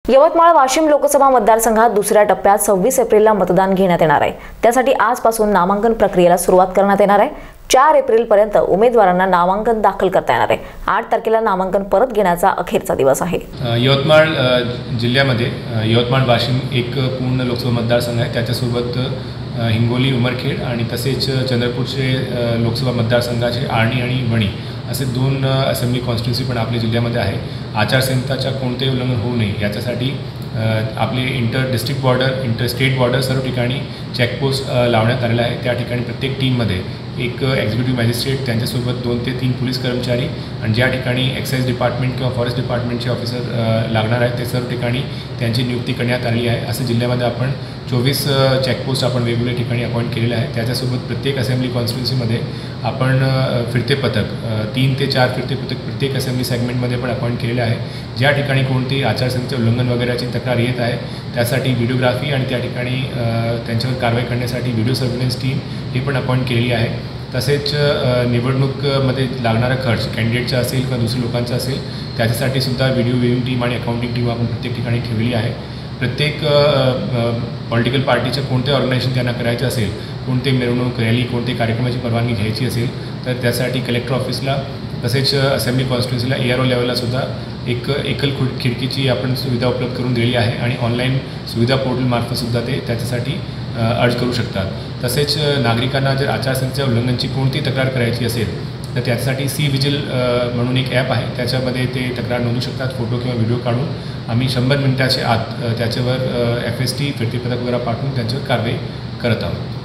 यवतमाळ वाशिम लोकसभा मतदारसंघात दुसऱ्या टप्प्यात 26 एप्रिलला मतदान घेण्यात येणार आहे। त्यासाठी आजपासून नामांकन प्रक्रियेला सुरुवात करण्यात येणार आहे। 4 एप्रिलपर्यंत उमेदवारांना नामांकन दाखल करता येणार आहे। 8 तारखेला नामांकन परत घेण्याचा अखेरचा दिवस आहे। यवतमाळ जिल्ह्यामध्ये यवतमाळ वाशिम एक पूर्ण लोकसभा मतदारसंघ आहे। त्याच्यासोबत हिंगोली उमरखेड आणि तसेच चंद्रपूरचे लोकसभा मतदारसंघाचे आर्णी आणि वणी असे 2 असेंब्ली कॉन्स्टिट्युन्सी पण आपल्या जिल्ह्यामध्ये आहे। आचारसंहिताच्या कोणतेही उल्लंघन होऊ नये याच्यासाठी आपले inter district border, inter state border सर्व ठिकाणी चेकपोस्ट लावण्यात आलेला आहे। त्या ठिकाणी प्रत्येक टीममध्ये एक एक्झिक्युटिव्ह मॅजिस्ट्रेट, त्यांच्यासोबत 2 ते 3 पोलीस कर्मचारी आणि ज्या ठिकाणी एक्साइज डिपार्टमेंट किंवा फॉरेस्ट डिपार्टमेंटचे ऑफिसर लागणार आहेत ते सर्व ठिकाणी त्यांची नियुक्ती करण्यात आलेली आहे। असं जिल्ह्यामध्ये आपण 24 चेकपोस्ट आपण वेगवेगळ्या ठिकाणी अपॉइंट केलेले आहे। त्याच्यासोबत प्रत्येक असेंब्ली कॉन्स्टिट्युन्सीमध्ये आपण फिरते पथक 3 ते 4 फिरते पथक प्रत्येक असेंब्ली सेगमेंटमध्ये पण अपॉइंट केलेले आहे। ज्या ठिकाणी कोणतेही आचारसंहितेचे उल्लंघन वगैरेची तक्रार येत आहे त्यासाठी व्हिडिओग्राफी आणि त्या ठिकाणी त्यांच्यावर कारवाई करण्यासाठी व्हिडिओ सर्व्हिलन्स टीम ही पण अपॉइंट केलेली आहे। तसेच निवडणूकमध्ये लागणारा खर्च कॅन्डिडेटचा असेल किंवा दुसऱ्या लोकांचा असेल त्याच्यासाठी सुद्धा व्हिडिओ व्हिविंग टीम आणि अकाउंटिंग टीम आपण प्रत्येक ठिकाणी ठेवली आहे। प्रत्येक पॉलिटिकल पार्टीचं कोणते ऑर्गनायझेशन त्यांना करायचं असेल, कोणते मिरवणूक रॅली, कोणते कार्यक्रमाची परवानगी घ्यायची असेल तर त्यासाठी कलेक्टर ऑफिसला तसेच असेंब्ली कॉन्स्टिट्युन्सीला ARO लेवलला सुद्धा एक एकल खिडकीची आपण सुविधा उपलब्ध करून दिली आहे आणि ऑनलाईन सुविधा पोर्टलमार्फत सुद्धा ते त्याच्यासाठी अर्ज करू शकतात। तसेच नागरिकांना जर आचारसंहितेच्या उल्लंघनाची कोणती तक्रार करायची असेल तर त्यासाठी सी विजिल म्हणून एक ॲप आहे, त्याच्यामध्ये ते तक्रार नोंदवू शकतात। फोटो किंवा व्हिडिओ काढून आम्ही 100 मिनिटाच्या आत त्याच्यावर FST फिरती पथक वगैरे पाठवून त्यांच्यावर कारवाई करत आहोत।